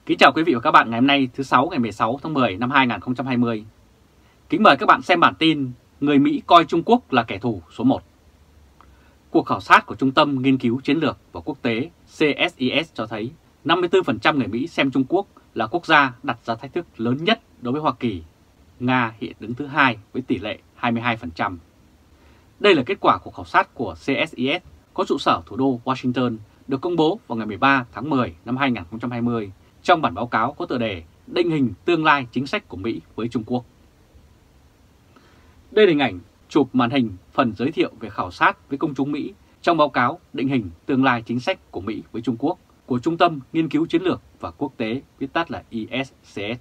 Kính chào quý vị và các bạn ngày hôm nay thứ Sáu ngày 16 tháng 10 năm 2020. Kính mời các bạn xem bản tin Người Mỹ coi Trung Quốc là kẻ thù số 1. Cuộc khảo sát của Trung tâm Nghiên cứu Chiến lược và Quốc tế CSIS cho thấy 54% người Mỹ xem Trung Quốc là quốc gia đặt ra thách thức lớn nhất đối với Hoa Kỳ. Nga hiện đứng thứ hai với tỷ lệ 22%. Đây là kết quả của khảo sát của CSIS có trụ sở thủ đô Washington được công bố vào ngày 13 tháng 10 năm 2020 trong bản báo cáo có tựa đề Định hình tương lai chính sách của Mỹ với Trung Quốc. Đây là hình ảnh chụp màn hình phần giới thiệu về khảo sát với công chúng Mỹ trong báo cáo Định hình tương lai chính sách của Mỹ với Trung Quốc của Trung tâm Nghiên cứu Chiến lược và Quốc tế, viết tắt là ISCS.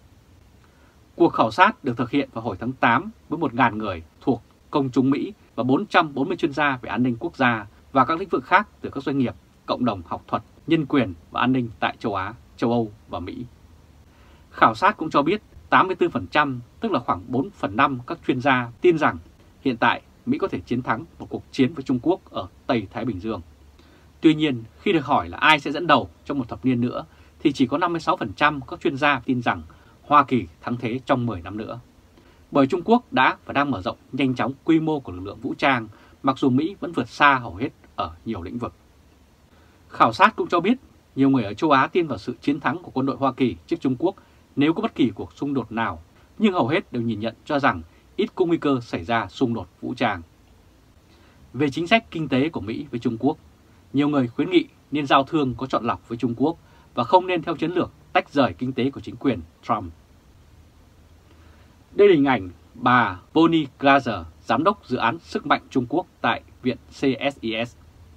Cuộc khảo sát được thực hiện vào hồi tháng 8 với 1.000 người thuộc công chúng Mỹ và 440 chuyên gia về an ninh quốc gia và các lĩnh vực khác từ các doanh nghiệp, cộng đồng học thuật, nhân quyền và an ninh tại châu Á, châu Âu và Mỹ. Khảo sát cũng cho biết 84%, tức là khoảng 4/5 các chuyên gia tin rằng hiện tại Mỹ có thể chiến thắng một cuộc chiến với Trung Quốc ở Tây Thái Bình Dương. Tuy nhiên, khi được hỏi là ai sẽ dẫn đầu trong một thập niên nữa, thì chỉ có 56% các chuyên gia tin rằng Hoa Kỳ thắng thế trong 10 năm nữa. Bởi Trung Quốc đã và đang mở rộng nhanh chóng quy mô của lực lượng vũ trang, mặc dù Mỹ vẫn vượt xa hầu hết ở nhiều lĩnh vực. Khảo sát cũng cho biết nhiều người ở châu Á tin vào sự chiến thắng của quân đội Hoa Kỳ trước Trung Quốc nếu có bất kỳ cuộc xung đột nào, nhưng hầu hết đều nhìn nhận cho rằng ít có nguy cơ xảy ra xung đột vũ trang. Về chính sách kinh tế của Mỹ với Trung Quốc, nhiều người khuyến nghị nên giao thương có chọn lọc với Trung Quốc và không nên theo chiến lược tách rời kinh tế của chính quyền Trump. Đây là hình ảnh bà Bonnie Glaser, giám đốc dự án sức mạnh Trung Quốc tại Viện CSIS.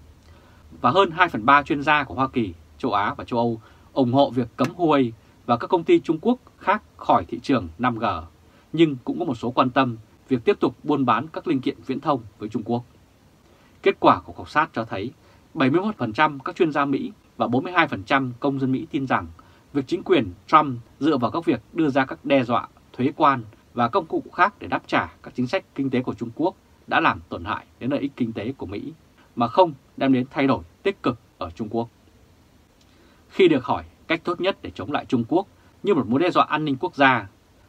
Và hơn 2/3 chuyên gia của Hoa Kỳ, châu Á và châu Âu ủng hộ việc cấm Huawei và các công ty Trung Quốc khác khỏi thị trường 5G, nhưng cũng có một số quan tâm việc tiếp tục buôn bán các linh kiện viễn thông với Trung Quốc. Kết quả của khảo sát cho thấy 71% các chuyên gia Mỹ và 42% công dân Mỹ tin rằng việc chính quyền Trump dựa vào các việc đưa ra các đe dọa, thuế quan và công cụ khác để đáp trả các chính sách kinh tế của Trung Quốc đã làm tổn hại đến lợi ích kinh tế của Mỹ, mà không đem đến thay đổi tích cực ở Trung Quốc. Khi được hỏi cách tốt nhất để chống lại Trung Quốc như một mối đe dọa an ninh quốc gia,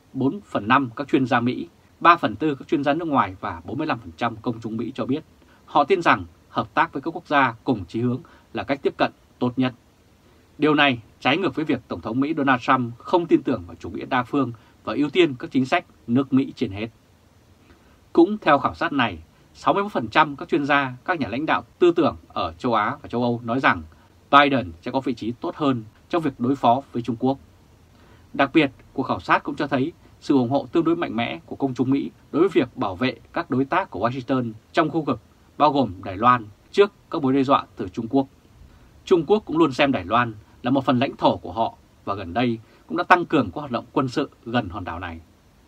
4/5 các chuyên gia Mỹ, 3/4 các chuyên gia nước ngoài và 45% công chúng Mỹ cho biết họ tin rằng hợp tác với các quốc gia cùng chí hướng là cách tiếp cận tốt nhất. Điều này trái ngược với việc Tổng thống Mỹ Donald Trump không tin tưởng vào chủ nghĩa đa phương và ưu tiên các chính sách nước Mỹ trên hết. Cũng theo khảo sát này, 61% các chuyên gia, các nhà lãnh đạo tư tưởng ở châu Á và châu Âu nói rằng Biden sẽ có vị trí tốt hơn trong việc đối phó với Trung Quốc. Đặc biệt, cuộc khảo sát cũng cho thấy sự ủng hộ tương đối mạnh mẽ của công chúng Mỹ đối với việc bảo vệ các đối tác của Washington trong khu vực, bao gồm Đài Loan, trước các mối đe dọa từ Trung Quốc. Trung Quốc cũng luôn xem Đài Loan là một phần lãnh thổ của họ và gần đây cũng đã tăng cường các hoạt động quân sự gần hòn đảo này.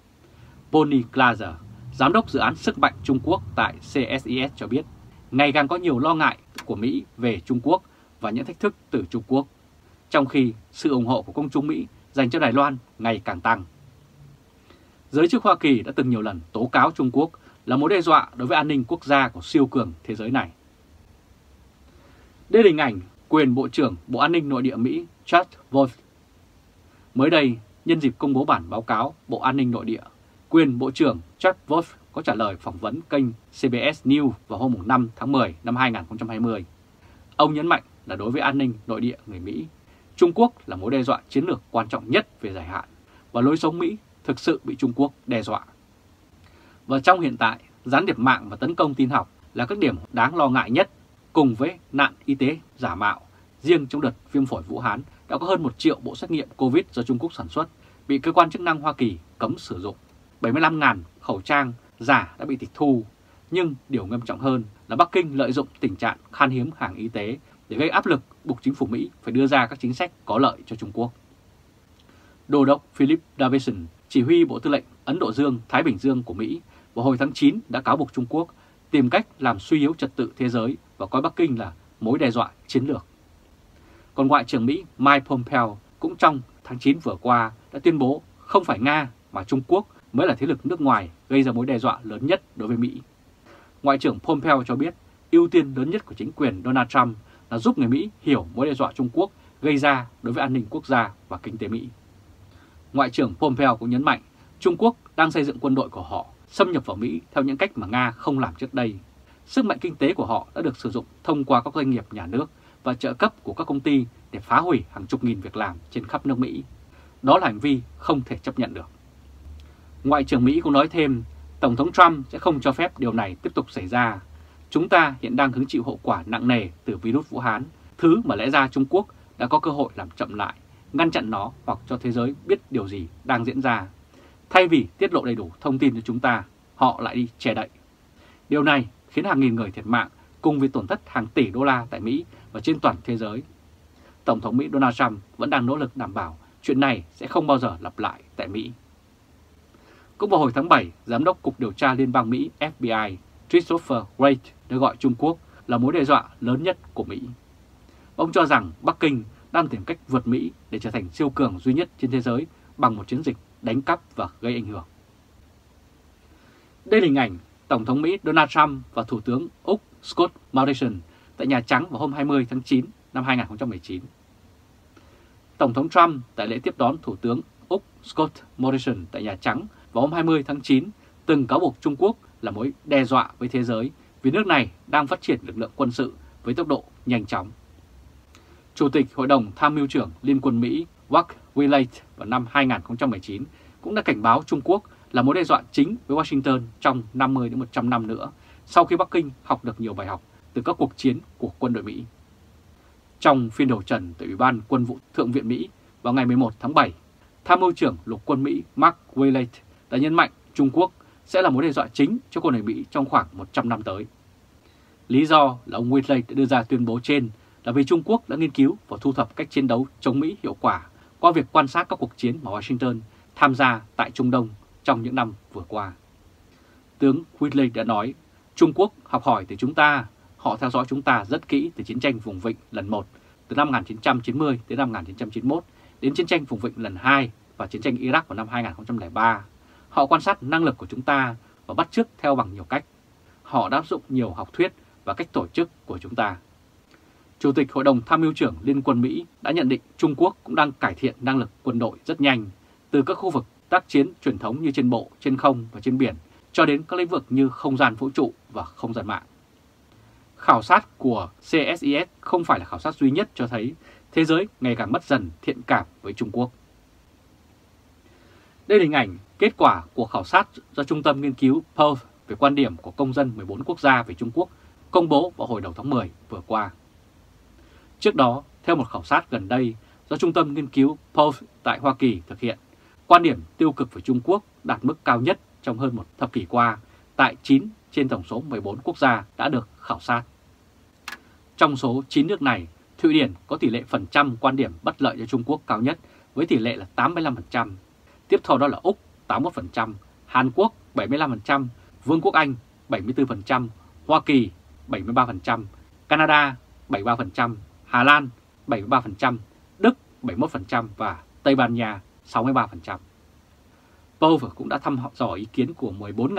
Bonnie Glaser, giám đốc dự án sức mạnh Trung Quốc tại CSIS cho biết, ngày càng có nhiều lo ngại của Mỹ về Trung Quốc và những thách thức từ Trung Quốc, trong khi sự ủng hộ của công chúng Mỹ dành cho Đài Loan ngày càng tăng. Giới chức Hoa Kỳ đã từng nhiều lần tố cáo Trung Quốc là mối đe dọa đối với an ninh quốc gia của siêu cường thế giới này. Đây là hình ảnh quyền Bộ trưởng Bộ An ninh Nội địa Mỹ Chad Wolf. Mới đây, nhân dịp công bố bản báo cáo Bộ An ninh Nội địa, quyền Bộ trưởng Chad Wolf có trả lời phỏng vấn kênh CBS News vào hôm 5 tháng 10 năm 2020. Ông nhấn mạnh là đối với an ninh nội địa người Mỹ, Trung Quốc là mối đe dọa chiến lược quan trọng nhất về dài hạn và lối sống Mỹ thực sự bị Trung Quốc đe dọa. Và trong hiện tại, gián điệp mạng và tấn công tin học là các điểm đáng lo ngại nhất, cùng với nạn y tế giả mạo. Riêng trong đợt viêm phổi Vũ Hán đã có hơn 1 triệu bộ xét nghiệm COVID do Trung Quốc sản xuất bị cơ quan chức năng Hoa Kỳ cấm sử dụng. 75.000 khẩu trang giả đã bị tịch thu. Nhưng điều nghiêm trọng hơn là Bắc Kinh lợi dụng tình trạng khan hiếm hàng y tế để gây áp lực buộc chính phủ Mỹ phải đưa ra các chính sách có lợi cho Trung Quốc. Đô đốc Philip Davidson, chỉ huy Bộ Tư lệnh Ấn Độ Dương-Thái Bình Dương của Mỹ, vào hồi tháng 9 đã cáo buộc Trung Quốc tìm cách làm suy yếu trật tự thế giới và coi Bắc Kinh là mối đe dọa chiến lược. Còn Ngoại trưởng Mỹ Mike Pompeo cũng trong tháng 9 vừa qua đã tuyên bố không phải Nga mà Trung Quốc mới là thế lực nước ngoài gây ra mối đe dọa lớn nhất đối với Mỹ. Ngoại trưởng Pompeo cho biết ưu tiên lớn nhất của chính quyền Donald Trump là giúp người Mỹ hiểu mối đe dọa Trung Quốc gây ra đối với an ninh quốc gia và kinh tế Mỹ. Ngoại trưởng Pompeo cũng nhấn mạnh Trung Quốc đang xây dựng quân đội của họ xâm nhập vào Mỹ theo những cách mà Nga không làm trước đây. Sức mạnh kinh tế của họ đã được sử dụng thông qua các doanh nghiệp nhà nước và trợ cấp của các công ty để phá hủy hàng chục nghìn việc làm trên khắp nước Mỹ. Đó là hành vi không thể chấp nhận được. Ngoại trưởng Mỹ cũng nói thêm, Tổng thống Trump sẽ không cho phép điều này tiếp tục xảy ra. Chúng ta hiện đang hứng chịu hậu quả nặng nề từ virus Vũ Hán, thứ mà lẽ ra Trung Quốc đã có cơ hội làm chậm lại, ngăn chặn nó hoặc cho thế giới biết điều gì đang diễn ra. Thay vì tiết lộ đầy đủ thông tin cho chúng ta, họ lại đi che đậy. Điều này khiến hàng nghìn người thiệt mạng cùng với tổn thất hàng tỷ đô la tại Mỹ và trên toàn thế giới. Tổng thống Mỹ Donald Trump vẫn đang nỗ lực đảm bảo chuyện này sẽ không bao giờ lặp lại tại Mỹ. Cũng vào hồi tháng 7, Giám đốc Cục Điều tra Liên bang Mỹ FBI Christopher Wray đã gọi Trung Quốc là mối đe dọa lớn nhất của Mỹ. Ông cho rằng Bắc Kinh đang tìm cách vượt Mỹ để trở thành siêu cường duy nhất trên thế giới bằng một chiến dịch đánh cắp và gây ảnh hưởng. Đây là hình ảnh Tổng thống Mỹ Donald Trump và Thủ tướng Úc Scott Morrison tại Nhà Trắng vào hôm 20 tháng 9 năm 2019. Tổng thống Trump tại lễ tiếp đón Thủ tướng Úc Scott Morrison tại Nhà Trắng vào hôm 20 tháng 9 từng cáo buộc Trung Quốc là mối đe dọa với thế giới vì nước này đang phát triển lực lượng quân sự với tốc độ nhanh chóng. Chủ tịch Hội đồng Tham mưu trưởng Liên quân Mỹ Mark Milley vào năm 2019 cũng đã cảnh báo Trung Quốc là mối đe dọa chính với Washington trong 50 đến 100 năm nữa sau khi Bắc Kinh học được nhiều bài học từ các cuộc chiến của quân đội Mỹ. Trong phiên đầu trần tại Ủy ban Quân vụ Thượng viện Mỹ vào ngày 11 tháng 7, Tham mưu trưởng Lục quân Mỹ Mark Milley đã nhấn mạnh Trung Quốc sẽ là mối đe dọa chính cho quân đội Mỹ trong khoảng 100 năm tới. Lý do là ông Milley đã đưa ra tuyên bố trên là vì Trung Quốc đã nghiên cứu và thu thập cách chiến đấu chống Mỹ hiệu quả qua việc quan sát các cuộc chiến mà Washington tham gia tại Trung Đông trong những năm vừa qua. Tướng Milley đã nói, Trung Quốc học hỏi từ chúng ta, họ theo dõi chúng ta rất kỹ từ chiến tranh vùng vịnh lần 1 từ năm 1990 đến năm 1991 đến chiến tranh vùng vịnh lần 2 và chiến tranh Iraq vào năm 2003. Họ quan sát năng lực của chúng ta và bắt chước theo bằng nhiều cách. Họ đã áp dụng nhiều học thuyết và cách tổ chức của chúng ta. Chủ tịch Hội đồng Tham mưu trưởng Liên quân Mỹ đã nhận định Trung Quốc cũng đang cải thiện năng lực quân đội rất nhanh, từ các khu vực tác chiến truyền thống như trên bộ, trên không và trên biển, cho đến các lĩnh vực như không gian vũ trụ và không gian mạng. Khảo sát của CSIS không phải là khảo sát duy nhất cho thấy thế giới ngày càng mất dần thiện cảm với Trung Quốc. Đây là hình ảnh kết quả của khảo sát do Trung tâm Nghiên cứu Pew về quan điểm của công dân 14 quốc gia về Trung Quốc công bố vào hồi đầu tháng 10 vừa qua. Trước đó, theo một khảo sát gần đây do Trung tâm Nghiên cứu Pew tại Hoa Kỳ thực hiện, quan điểm tiêu cực về Trung Quốc đạt mức cao nhất trong hơn một thập kỷ qua tại 9 trên tổng số 14 quốc gia đã được khảo sát. Trong số 9 nước này, Thụy Điển có tỷ lệ phần trăm quan điểm bất lợi cho Trung Quốc cao nhất với tỷ lệ là 85%. Tiếp theo đó là Úc 81%, Hàn Quốc 75%, Vương quốc Anh 74%, Hoa Kỳ 73%, Canada 73%, Hà Lan 73%, Đức 71% và Tây Ban Nha 63%. Pew cũng đã thăm dò ý kiến của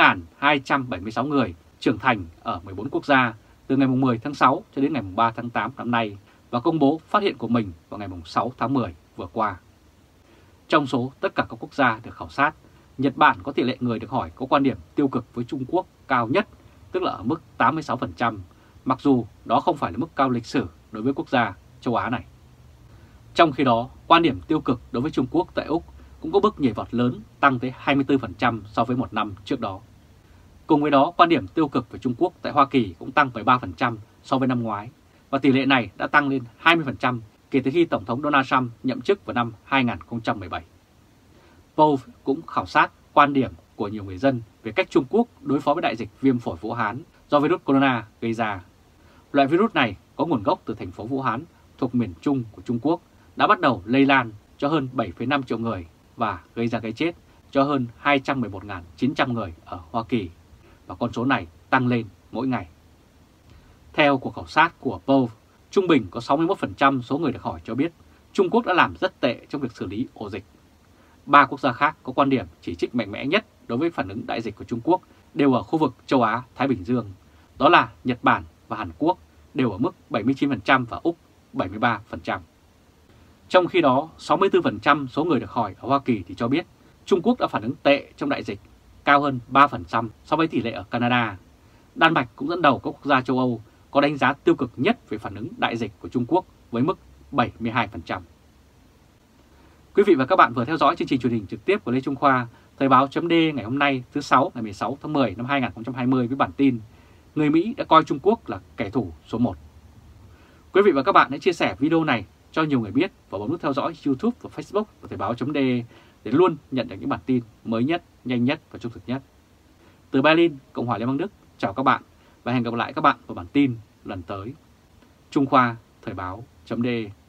14.276 người trưởng thành ở 14 quốc gia từ ngày 10 tháng 6 cho đến ngày 3 tháng 8 năm nay và công bố phát hiện của mình vào ngày 6 tháng 10 vừa qua. Trong số tất cả các quốc gia được khảo sát, Nhật Bản có tỷ lệ người được hỏi có quan điểm tiêu cực với Trung Quốc cao nhất, tức là ở mức 86%, mặc dù đó không phải là mức cao lịch sử đối với quốc gia châu Á này. Trong khi đó, quan điểm tiêu cực đối với Trung Quốc tại Úc cũng có bước nhảy vọt lớn tăng tới 24% so với một năm trước đó. Cùng với đó, quan điểm tiêu cực về Trung Quốc tại Hoa Kỳ cũng tăng 13% so với năm ngoái, và tỷ lệ này đã tăng lên 20% kể từ khi Tổng thống Donald Trump nhậm chức vào năm 2017. Pew cũng khảo sát quan điểm của nhiều người dân về cách Trung Quốc đối phó với đại dịch viêm phổi Vũ Hán do virus corona gây ra. Loại virus này có nguồn gốc từ thành phố Vũ Hán thuộc miền Trung của Trung Quốc đã bắt đầu lây lan cho hơn 7,5 triệu người và gây ra cái chết cho hơn 211.900 người ở Hoa Kỳ, và con số này tăng lên mỗi ngày. Theo cuộc khảo sát của Pew, trung bình có 61% số người được hỏi cho biết Trung Quốc đã làm rất tệ trong việc xử lý ổ dịch. 3 quốc gia khác có quan điểm chỉ trích mạnh mẽ nhất đối với phản ứng đại dịch của Trung Quốc đều ở khu vực châu Á-Thái Bình Dương, đó là Nhật Bản và Hàn Quốc đều ở mức 79% và Úc 73%. Trong khi đó, 64% số người được hỏi ở Hoa Kỳ thì cho biết Trung Quốc đã phản ứng tệ trong đại dịch, cao hơn 3% so với tỷ lệ ở Canada. Đan Mạch cũng dẫn đầu các quốc gia châu Âu có đánh giá tiêu cực nhất về phản ứng đại dịch của Trung Quốc với mức 72%. Quý vị và các bạn vừa theo dõi chương trình truyền hình trực tiếp của Lê Trung Khoa, Thời báo.d ngày hôm nay thứ Sáu ngày 16 tháng 10 năm 2020 với bản tin Người Mỹ đã coi Trung Quốc là kẻ thù số 1. Quý vị và các bạn hãy chia sẻ video này cho nhiều người biết và bấm nút theo dõi YouTube và Facebook của Thời báo.d để luôn nhận được những bản tin mới nhất, nhanh nhất và trung thực nhất. Từ Berlin, Cộng hòa Liên bang Đức, chào các bạn và hẹn gặp lại các bạn vào bản tin lần tới. Trung Khoa, Thời báo.d